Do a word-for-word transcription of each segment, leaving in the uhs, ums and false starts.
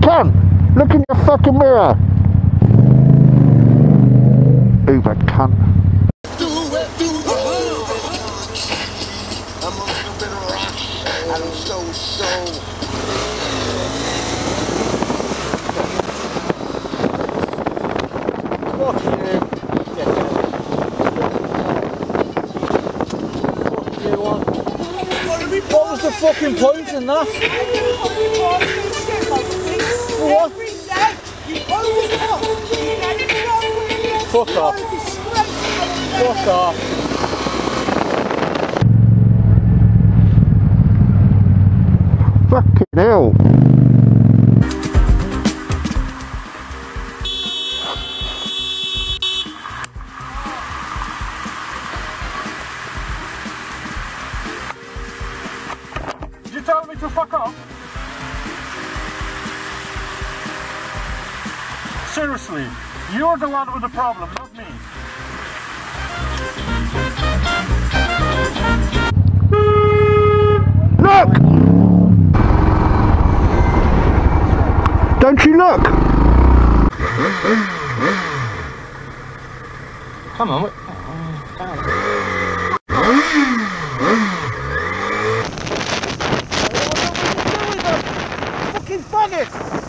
cunt! Look in your fucking mirror! Uber cunt. Do it, do it. I'm a stupid rock. I'm so, so. Fuck you. Yeah. Fuck you, what? What was the fucking point in that? What? Fuck off. Fuck off. Fucking hell. Did you tell me to fuck off? Seriously, you're the one with the problem, not me. Look! Don't you look? Come on, wait. Fucking faggot!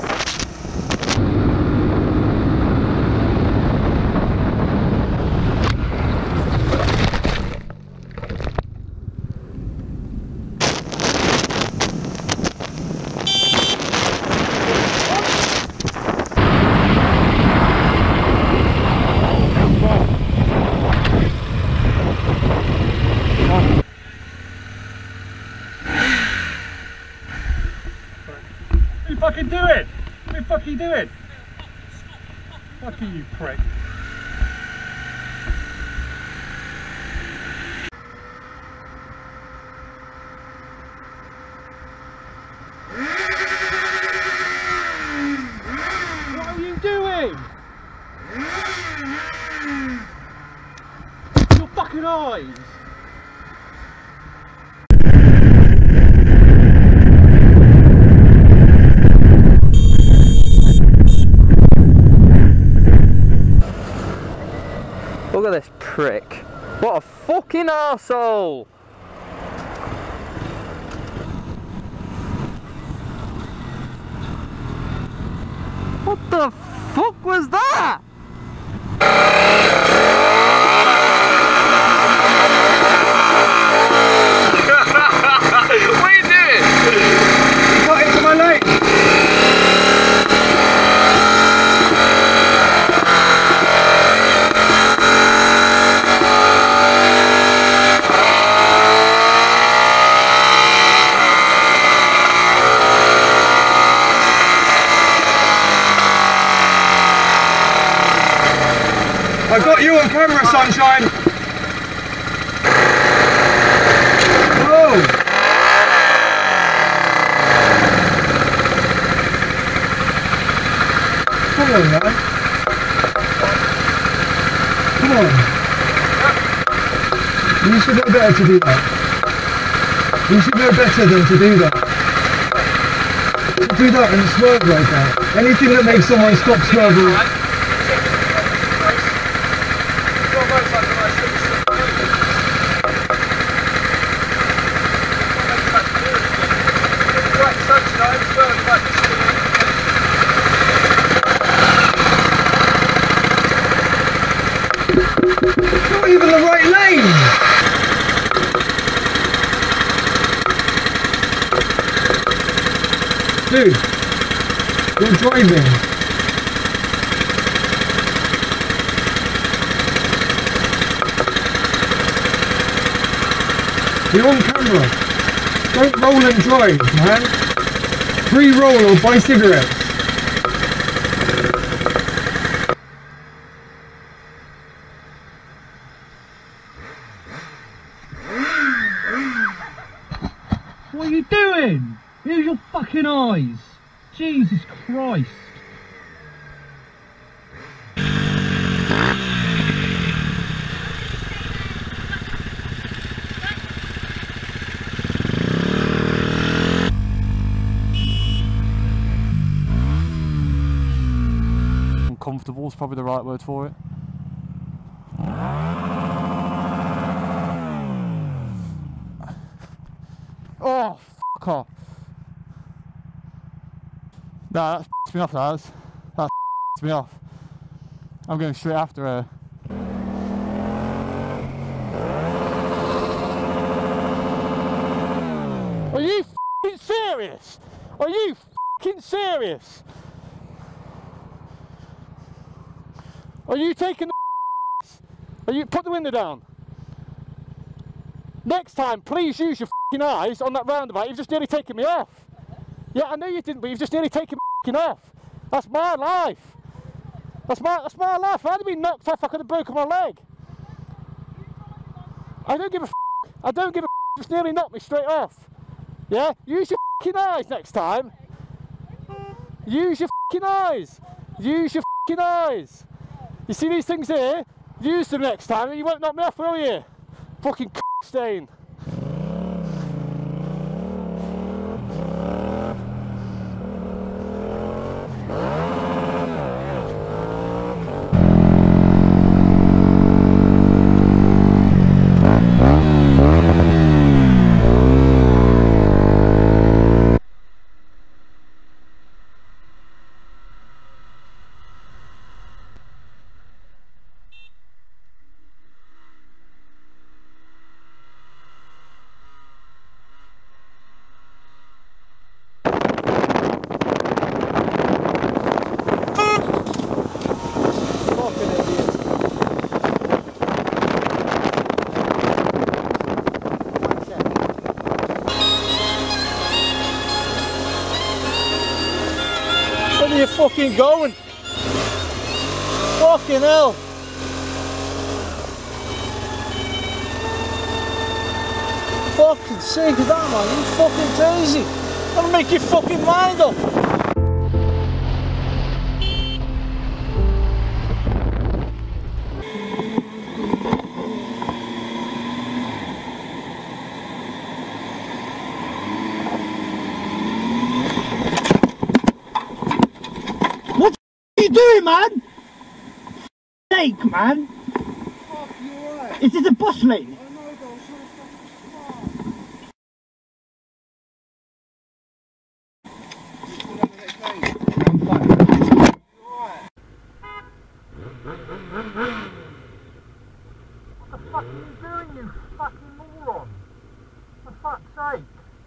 What you fucking doing? What you fucking doing? Fuck you, you prick. What are you doing? Your fucking eyes! Look at this prick. What a fucking arsehole! What the fuck was that? What are you doing? You got into my lane. I got you on camera, sunshine. Whoa! Come on, man. Come on. You should know better to do that. You should know better than to do that. To do that and swerve like that. Anything that makes someone stop swerving. Not even the right lane! Dude, you're driving. You're on camera. Don't roll and drive, man. Pre-roll or buy cigarettes. What are you doing? Use your fucking eyes. Jesus Christ. uncomfortable is probably the right word for it. Oh, fuck off. Nah, that's pissed me off, that has. That's pissed me off. I'm going straight after her. Are you f***ing serious? Are you f***ing serious? Are you taking the Are you put the window down? Next time, please use your f***ing eyes on that roundabout. You've just nearly taken me off. Yeah, I know you didn't, but you've just nearly taken me f***ing off. That's my life. That's my that's my life. If I'd have been knocked off, I could have broken my leg. I don't give a f***. I don't give a f***. Just nearly knocked me straight off. Yeah? Use your f***ing eyes next time. Use your f***ing eyes. Use your f***ing eyes. You see these things here? Use them next time and you won't knock me off, will you? Fucking c*** stain. Where are you fucking going? Fucking hell! Fucking sake of that, man, you fucking crazy! That'll make your fucking mind up! What are you doing, man? Sake, man. Fuck, you alright? Is this a bus lane? Oh no, God, I'm What the fuck are you doing, you fucking moron? For fuck's sake.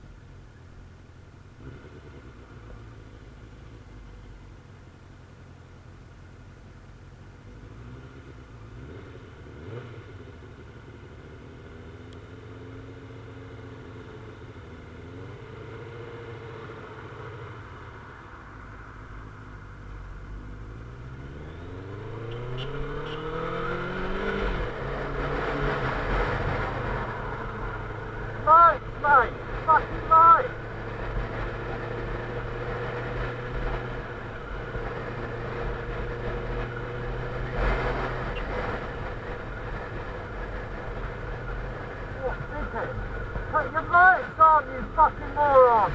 Right, mate, fucking right. What, dickhead? Put your lights on, you fucking moron.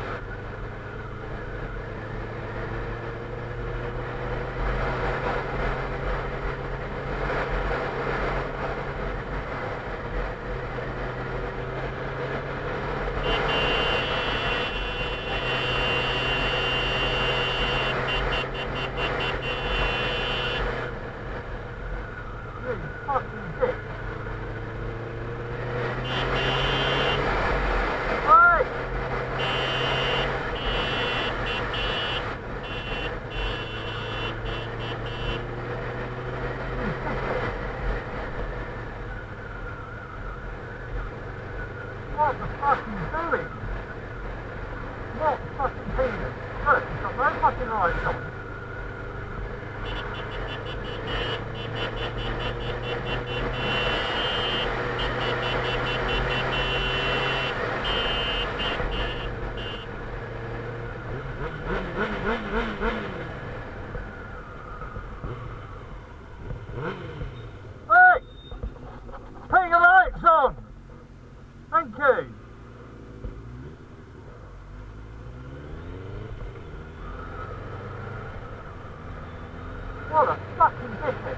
You fucking dick. Hey! What the fuck are you doing? What fucking penis? Look, he's got no fucking lights on. Hey! Put your lights on! Thank you! What a fucking it.